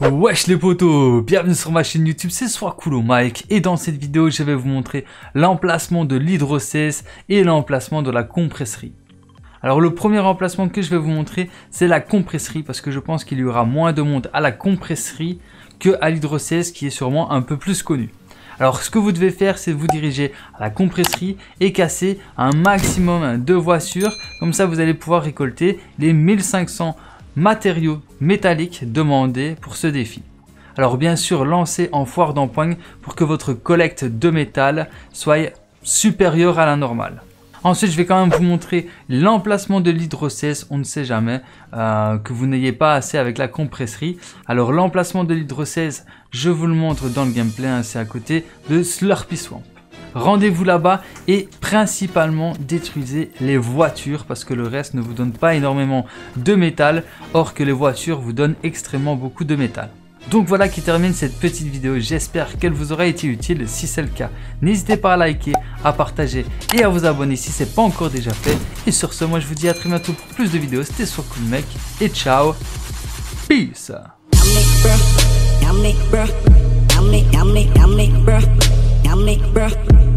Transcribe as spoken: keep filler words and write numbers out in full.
Wesh les potos, bienvenue sur ma chaîne YouTube, c'est Swarkulo Mike et dans cette vidéo je vais vous montrer l'emplacement de l'hydrocèse et l'emplacement de la compresserie. Alors le premier emplacement que je vais vous montrer c'est la compresserie parce que je pense qu'il y aura moins de monde à la compresserie que à l'hydrocèse qui est sûrement un peu plus connu. Alors ce que vous devez faire c'est vous diriger à la compresserie et casser un maximum de voitures, comme ça vous allez pouvoir récolter les mille cinq cents matériaux métalliques demandés pour ce défi. Alors bien sûr lancez en foire d'empoigne pour que votre collecte de métal soit supérieure à la normale. Ensuite je vais quand même vous montrer l'emplacement de l'hydrocèse, on ne sait jamais euh, que vous n'ayez pas assez avec la compresserie. Alors l'emplacement de l'hydrocèse je vous le montre dans le gameplay, hein, c'est à côté de Slurpy Swamp. Rendez-vous là-bas et principalement détruisez les voitures parce que le reste ne vous donne pas énormément de métal, or que les voitures vous donnent extrêmement beaucoup de métal. Donc voilà qui termine cette petite vidéo, j'espère qu'elle vous aura été utile. Si c'est le cas, n'hésitez pas à liker, à partager et à vous abonner si ce n'est pas encore déjà fait. Et sur ce, moi je vous dis à très bientôt pour plus de vidéos, c'était Swarkulo Mike et ciao, peace. Yummy, bruh.